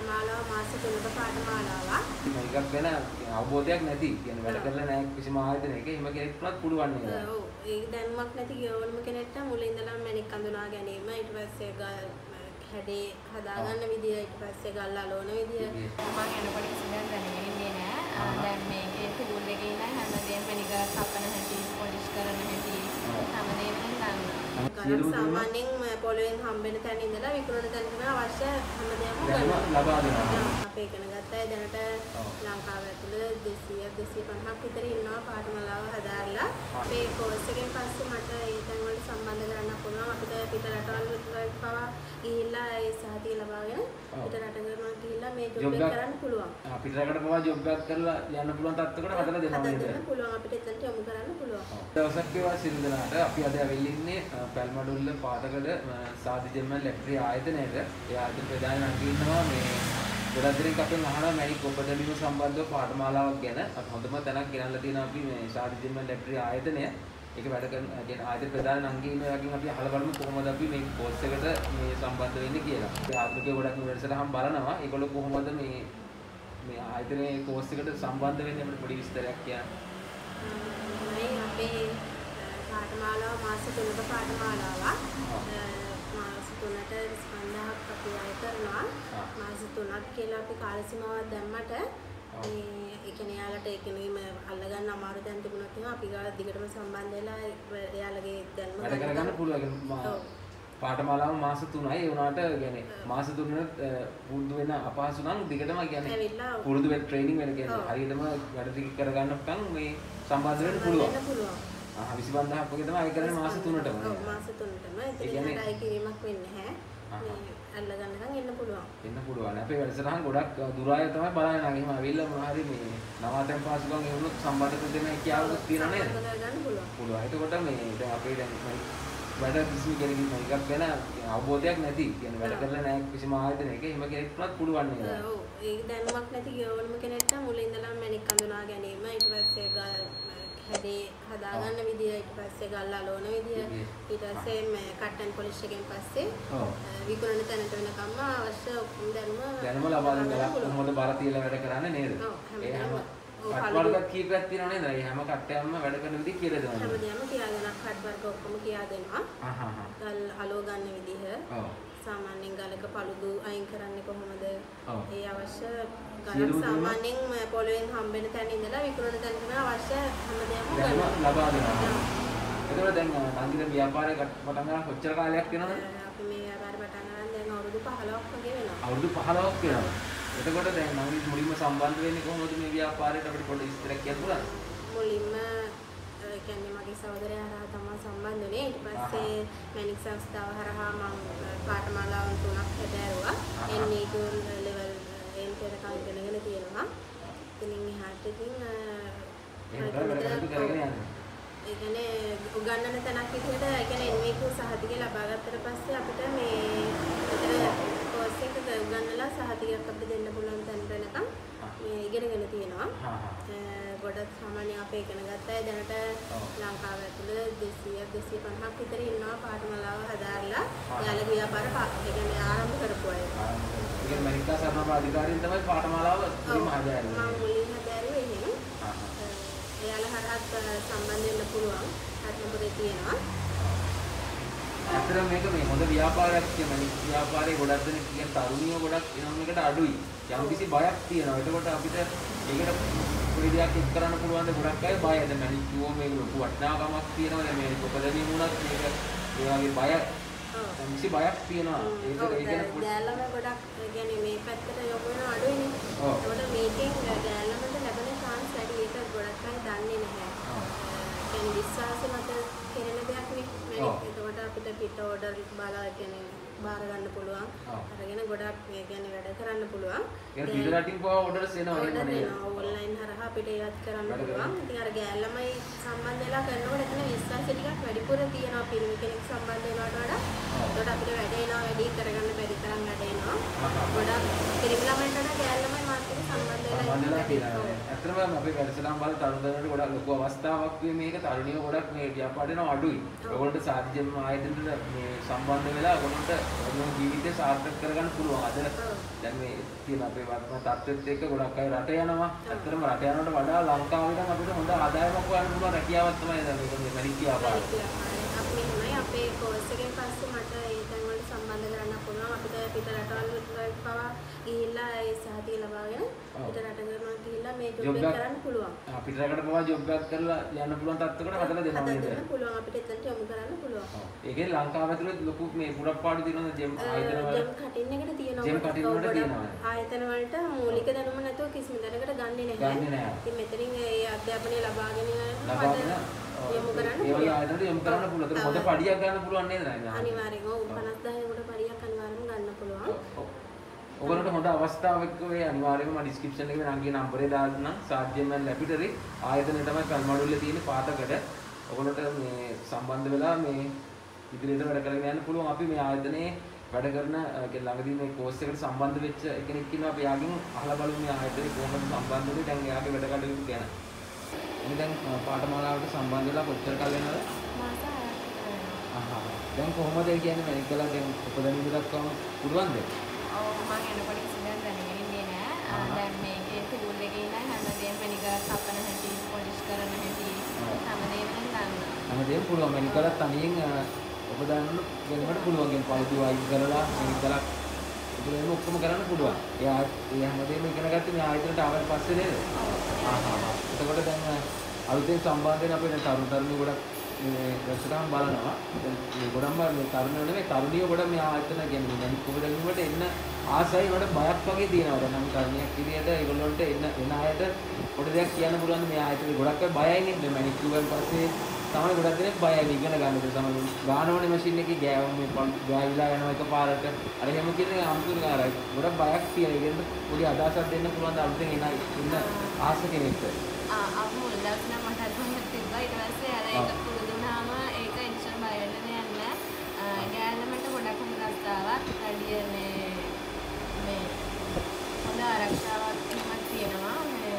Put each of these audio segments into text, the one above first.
පාඨමාලාව මාස 3ක පාඨමාලාවක්. මේකක් ගැන අවබෝධයක් නැති කියන්නේ වැඩ කරලා නැහැ කිසිම ආයතනයක එහෙම කෙනෙක් වුණත් පුළුවන් නේද? ඔව් ඒක දැනුමක් නැති ඕනම කෙනෙක්ට මුලින් ඉඳලා මැණික් අඳුනා ගැනීම ඊට පස්සේ හැඩේ හදාගන්න විදිය ඊට පස්සේ ගල් අලවන විදිය මම එනකොට කිසිම දැනගෙන ඉන්නේ නැහැ. දැන් මේකේ ටූල් එකේ ඉන්න හැමදේම මැණික කපන හැටි පොලිෂ් කරන හැටි හැමදේම දන්නවා. සාමාන්‍යයෙන් පොළොවෙන් හම්බෙන තැන ඉඳලා විකුණන තැනට අවශ්‍ය හැමදේම ලබා දෙනවා. අපි ඉගෙන ගත්තා දැනට ලංකාව ඇතුළේ 200 250ක් විතර ඉන්නවා පාඨමාලාව හදාarලා. මේ කෝස් එකෙන් පස්සේ මට ඒ තැන් වලට සම්බන්ධ කරන්න පුළුවන්. අපිට පිට රටවල් වලට පවා ගිහිල්ලා ඒ සහතික ලබාගෙන පිට රට කරනවා ගිහිල්ලා මේ ජොබ් එක කරන්න පුළුවන්. අපිට රටකට පවා ජොබ් එකක් කරලා යන්න පුළුවන් තත්ත්වයකට හදලා දෙනවා නේද? හදන්න පුළුවන් අපිට එතනට යොමු කරන්න පුළුවන්. දවසක් ඒවා සිල්දනාට අපි අද ඇවිල්ලා ඉන්නේ පැල්මඩුල්ල පාතකඩ සාදිජෙම්ම ලැබ්‍රරි ආයතනයේද. ඒ ආයතන ප්‍රධාන අංගය ඉන්නවා මේ ගොඩක් දෙනෙක් අපෙන් අහනවා මැණික් ඔබදලීම සම්බන්ධව පාඨමාලාවක් ගැන. අපි හොඳම තැනක් ගෙනල්ලා තියෙනවා අපි මේ සාදිජෙම්ම ලැබ්‍රරි ආයතනය. ඒක වැඩ කරන කියන්නේ ආයතන ප්‍රධාන අංගය ඉන්නවා වගේම අපි අහලා බලමු කොහොමද අපි මේ කෝස් එකට මේ සම්බන්ධ වෙන්නේ කියලා. ඒ ආත්මිකව ගොඩක් වැඩසටහන් බලනවා. ඒගොල්ලෝ කොහොමද මේ ආයතනයේ කෝස් එකට සම්බන්ධ වෙන්නේ අපිට පොඩි විස්තරයක් කියන්න. අපේ පාඨමාලාව මාස 3ක පාඨමාලාවක්. මාස 3ට 5000ක් අපි අය කරනවා. මාස 3ක් කියලා අපි කාල සීමාවක් දැම්මට ඒ කියන්නේ යාලට ඒ කියන්නේ අල්ලගන්න අමාරු දැන් තිබුණොත් එහෙනම් අපි ගාලා දිගටම සම්බන්ධ වෙලා එයාලගේ දැනුම වැඩ කරගන්න පුළුවන්. පාඨමාලාව මාස 3යි ඒ වුණාට කියන්නේ මාස 3ට පුරුදු වෙන අපහසු නම් දිගටම කියන්නේ පුරුදු වෙන ට්‍රේනින් වෙන කියන්නේ හරියටම වැඩ ටික කරගන්නකම් මේ සම්බන්ධ වෙන්න පුළුවන්. 25000ක් වගේ තමයි අය කරන්නේ මාස 3ටම. ඔව් මාස 3ටම. ඒ කියන්නේ අය කිරීමක් වෙන්නේ නැහැ. අල්ල ගන්නකම් එන්න පුළුවන්. එන්න පුළුවන්. අපේ වැඩසටහන් ගොඩක් දුර අය තමයි බලන්නේ. එහෙම ඇවිල්ලා මොනවා හරි මේ නවාතැන් පාසුකම් ඒ වුණොත් සම්බන්ධ දෙන්න හැකියාවක් තියෙනවා නේද? ගන්න පුළුවන්. පුළුවන්. එතකොට මේ දැන් අපේ දැන් වැඩ කිසිම කෙනෙකුට මේකක් ගැන අවබෝධයක් නැති කියන්නේ වැඩ කරලා නැහැ කිසිම ආයතනයක එහෙම කෙනෙක් වුණත් පුළුවන් නේද? ඔව් ඒක දැනුමක් නැති ඕනම කෙනෙක්ට මුලින් ඉඳලා මැණික් අඳුනා ගැනීම ඊට පස්සේ හැඩේ හදාගන්න විදිය ඊට පස්සේ ගල් අලවන විදිය ඊට පස්සේ මේ කට් ඇන්ඩ් පොලිෂ් එකෙන් පස්සේ විකුණන තැනට වෙනකම්ම අවශ්‍ය ඔක්කොම දැනුම ලබා දෙනවා. කොහොමද බර තියලා වැඩ කරන්නේ නේද? ඒ හැම කට්වර්ගයක් කීපයක් තියෙනවා නේද? ඒ හැම කට්ටයක්ම වැඩ කරන විදිහ කියලා දෙනවා. හැමදේම කියා දෙනවා. කට්වර්ග ඔක්කොම කියා දෙනවා. ගල් අලව ගන්න විදිහ. සාමාන්‍යයෙන් ගලක පළුදු අයින් කරන්නේ කොහොමද? ඒ අවශ්‍ය ගලක් සාමාන්‍යයෙන් පොළොවෙන් හම්බෙන තැන ඉඳලා විකුණන තැනට අවශ්‍ය හැමදේම ලබා දෙනවා. එතකොට දැන් නංගිට ව්‍යාපාරය පටන් ගන්න කොච්චර කාලයක් වෙනවද? අපි මේ ව්‍යාපාරය පටන් ගන්න දැන් අවුරුදු 15ක් වගේ වෙනවා. අවුරුදු 15ක් වෙනවා. එතකොට දැන් නංගි මුලින්ම සම්බන්ධ වෙන්නේ කොහොමද මේ ව්‍යාපාරයට අපිට පොඩි විස්තරයක් කියන්න පුළුවන්ද? මුලින්ම කියන්නේ මගේ සහෝදරයා හරහා තමයි සම්බන්ධ වුනේ. ඊට පස්සේ මැණික් සංස්ථාව හරහා මම පාඨමාලාවන් 3ක් හැදෑරුවා. NE2 level එන්ටර් ඉගෙනගෙන තියෙනවා. ඉතින් එහාට ඉතින් එහෙම කරගෙන යන්න. ඒ කියන්නේ උගන්නන තැනක් විදිහට ඒ කියන්නේ NE2 සහතිකය ලබා ගත්තට පස්සේ අපිට මේ විතර කෝස් එක උගන්නලා සහතිකයක් අපිට දෙන්න පුළුවන් තැනට වෙනකම් මේ ඉගෙනගෙන තියෙනවා. ගොඩක් සාමාන්‍ය අපේ ඉගෙන ගත්තා දැනට ලංකාව ඇතුළේ 200 250ක් විතර ඉන්නවා පාඨමාලාව හදාarලා යාළුවෝ ව්‍යාපාර ඒ කියන්නේ ආරම්භ කරපු අය. ඒ කියන්නේ මනිකා සරණම අධිකාරියෙන් තමයි පාඨමාලාව මුලින්ම හදාන්නේ. මම මුලින් හදාරුවේ එහෙම. එයාලා හරහත් සම්බන්ධ වෙන්න පුළුවන්. අත්නපුරේ තියෙනවා. ඇත්තටම මේක මේ හොඳ ව්‍යාපාරයක් කියන්නේ ව්‍යාපාරේ ගොඩක් දෙනෙක් කියන තරුණියෝ ගොඩක් එනවා මේකට අඩුයි. යම්කිසි බයක් තියෙනවා. ඒකට අපිට ඒකට පොඩි දෙයක් එක් කරන්න පුළුවන් ද ගොඩක් අය බයයි. දැන් මැණික් කිව්වොත් මේක ලොකු වටිනාකමක් තියෙනවා. දැන් මේ කොපදණිය වුණත් මේක ඒ වගේ බය යම්කිසි බයක් තියෙනවා. ඒක ගෑල්ලම ගොඩක් කියන්නේ මේ පැත්තට යොමු වෙන අඩුයිනේ. ඒකට මේකෙන් ගෑල්ලමට ලැබෙන chance වැඩි. ඒක ගොඩක් අය දන්නේ නැහැ. කියන්නේ විශ්වාසය මත කෙරෙන දෙයක් නේ. එතකොට අපිට පිට ඕඩර් බාලා කියන්නේ බාර ගන්න පුළුවන්. අරගෙන ගොඩක් මේ කියන්නේ වැඩ කරන්න පුළුවන්. ඒක පිට රටින් පවා ඕඩර්ස් එනවා නේද? ඔන්ලයින් හරහා අපිට ඒවත් කරන්න පුළුවන්. ඉතින් අර ගෑල්ලමයි සම්බන්ධ වෙලා කරනකොට එතන විශ්වාසය ටිකක් වැඩිපුර තියෙනවා පිරිමි කෙනෙක් සම්බන්ධ වෙනවට වඩා. එතකොට අපිට වැඩ එනවා වැඩි කරගන්න බැරි තරම් වැඩ එනවා. ගොඩක් පිරිමි ළමයින්ට වඩා ගෑනු ළමයි මාත් එක්ක සම්බන්ධ වෙලා තියෙනවා. ඇත්තටම අපේ වැඩසටහන් වල තරුණයන්ට ගොඩක් ලොකු අවස්ථාවක් මේ මේක තරුණියෝ ගොඩක් මේ ව්‍යාපාරේන අඩුයි. ඒගොල්ලන්ට සාධ්‍යම ආයතනට මේ සම්බන්ධ වෙලා ඒගොල්ලන්ට ඔයගොල්ලෝ ජීවිතය සාර්ථක කරගන්න පුළුවන්. අද දැන් මේ තියෙන අපේ වර්තමාන තත්ත්වෙත් එක්ක ගොඩක් අය රට යනවා. ඇත්තටම රට යනවට වඩා ලංකාවේ නම් අපිට හොඳ ආදායමක් හොයන්න පුළුවන් රැකියාවක් තමයි දැන් මේ මැනික් ව්‍යාපාරය. අපි මෙහෙමයි අපේ කෝස් එකෙන් පස්සේ මට ඒ තැන් වලට සම්බන්ධ කරන්න පුළුවන්. අපිට පිට රටවල් වලට පවා ගිහිල්ලා ඒ සහතික ලබාගෙන පිට රට කරනවා ගිහිල්ලා මේ ජොබ් එක කරන්න පුළුවන්. අපිට රටකට පවා ජොබ් එකක් කරලා යන්න පුළුවන් තත්ත්වයකට හදලා දෙනවා නේද? හදන්න පුළුවන්. අපිට එතනට යොමු කරන්න පුළුවන්. ඒකේ ලංකාව ඇතුළේ ලොකු මේ පුරප්පාඩු තියෙනවා ජෙම් ආයතන වල. ජෙම් කටින් එකට තියෙනවා. ජෙම් කටින් වලට තියෙනවා. ආයතන වලට මූලික දැනුම නැතුව කිසිම දැනකට ගන්නෙ නැහැ. ගන්නෙ නැහැ. ඉතින් මෙතනින් ඒ අධ්‍යාපනය ලබාගෙන යොමු කරන්න ඒ වගේ ආයතනවල යොමු කරන්න පුළුවන්. ඒක හොඳ පඩියක් ගන්න පුළුවන් නේද නේද? අනිවාර්යෙන්. ඔව් 50000 කට පඩියක් අනිවාර්යෙන්ම ගන්න පුළුවන්. ඔයගොල්ලන්ට හොඳ අවස්ථාවක් වේ අනිවාර්යයෙන්ම මම ඩිස්ක්‍රිප්ෂන් එකේ මගේ නම්බරේ දාන්න සාධ්‍යමන් ලැබිටරි ආයතනය තමයි කල්මඩුල්ලේ තියෙන පාතකට. ඔයගොල්ලන්ට මේ සම්බන්ධ වෙලා මේ ඉදිරියට වැඩ කරගෙන යන්න පුළුවන්. අපි මේ ආයතනයේ වැඩ කරන ළඟදී මේ කෝස් එකට සම්බන්ධ වෙච්ච කෙනෙක් ඉන්නවා. අපි යාගෙන් අහලා බලමු මේ ආයතනයේ කොහොමද සම්බන්ධ වෙන්නේ. දැන් එයාගේ වැඩ කටයුතු ගැන. ඉතින් දැන් පාඨමාලාවට සම්බන්ධ වෙලා කොච්චර කාල වෙනවද? මාස 6ක්. දැන් කොහොමද ඒ කියන්නේ මැනික් කළා දැන් උපදැනීම දක්වාම පුළුවන්ද? ඔව් මම එනකොට කිසිදෙයක් දැනගෙන ඉන්නේ නෑ. දැන් මේකේ ටූල් එකේ ඉන්න හැමදේම මැනික කපන හැටි, පොලිෂ් කරන හැටි හැමදේම දන්නවා. හැමදේම පුළුවන් මැනික් කළා තනියෙන් ඔබ දන්නු වෙනකොට පුළුවන් ගෙන් පළතු වයින් කරලා මැනික් කළා ඒක ඔක්කොම කරන්න පුළුවන්. ඒ හැමදේම ඉගෙන ගත්තේ මේ ආයතනට ආවට පස්සේ නේද? එතකොට දැන් අලුතෙන් සම්බන්ධ වෙන අපේ තරුණ ගොඩක් මේ රැස්කම් බලනවා. දැන් මේ ගොඩක්ම මේ තරුණයෝ නෙමෙයි තරුණියෝ ගොඩක් මේ ආයතන කියන්නේ දැන් කොහෙද වලට එන්න ආසයි වල බයක් වගේ තියෙනවා. දැන් නම් තරුණියක් විදියට ඒගොල්ලන්ට එන අයට පොඩි දෙයක් කියන්න පුළුවන් මේ ආයතනේ ගොඩක් අය බයයිනේ. මේ මැනික් කිව්වන් පස්සේ තමයි ගොඩක් දෙනෙක් බයයි ඉගෙන ගන්න. ඒ තමයි ගානවනේ මැෂින් එකේ ගෑවම මේ ගෑවිලා යනවා එකපාරට. අර එහෙම කියන්නේ අමුතුම ආරයි. ගොඩක් බයක් තියෙන. ඒකෙන් පොඩි අදහසක් දෙන්න පුළුවන් ද අලුතෙන් එන ආස කෙනෙක්ට. මුල් දවස් නම් මට අරමුණක් තිබ්බා. ඊට පස්සේ අර ඒක පුරුදු වුණාම ඒක ඉන්ෂල් බය වෙන්න දෙයක් නෑ. ගෑනලමට ගොඩක් හොඳ රස්තාවක් වැඩි මේ හොඳ ආරක්ෂාවක් එහෙමත් තියෙනවා.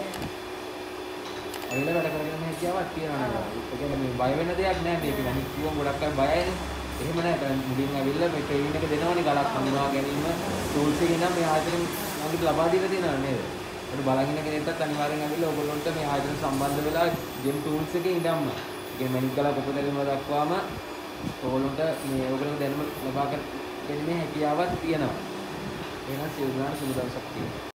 ඇවිල්ලා වැඩ කරගෙන හැකියාවක් තියෙනවා නේද? ඒ කියන්නේ මේ බය වෙන දෙයක් නෑ මේක. මැනික් කිව්වම ගොඩක් අය බයයිනේ. එහෙම නෑ. දැන් මුලින් ඇවිල්ලා මේ ට්‍රේනින් එක දෙනවනේ ගලක් හඳුනා ගැනීම. ටූල්ස් එකේ නම් මේ ආයතනෙන් මොකද ලබා දීලා තියෙනව නේද? ඒක බලගෙන කෙනෙක්ට අනිවාර්යෙන් ඇවිල්ලා ඔයගොල්ලන්ට මේ ආයතන සම්බන්ධ වෙලා ජෙම් ටූල්ස් එකේ ඉඳන්ම. ඒ කියන්නේ මැනික් ගලක් උපදැකීම දක්වාම ඔයගොල්ලන්ට මේ ඔයගොල්ලෝ දැනුම ලබා ගැනීමේ හැකියාවක් තියෙනවා. එහෙනම් සියලු දෙනාට සුබ දවසක් තියෙනවා.